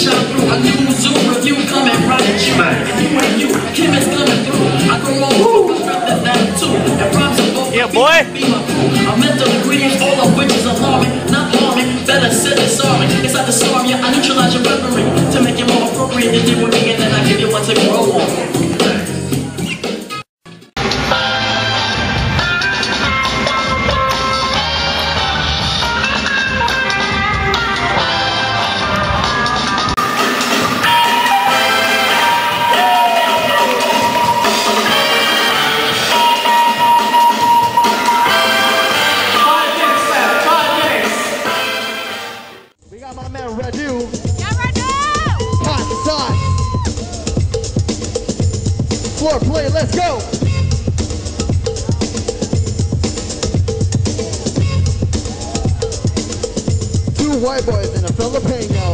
shine through. A new Zoom review coming right at you. And you, Kim is coming through. I go on that too. And props are both yeah, boy. A mental ingredients, all of which is alarming, not harming. Better said than sorry. It's like the storm, yeah, I neutralize your weaponry to make it more appropriate to deal with me, and then I give you one to grow on. My man Radu. Yeah, Radu! Hot sauce. Floor play, let's go. Two white boys and a Filipino.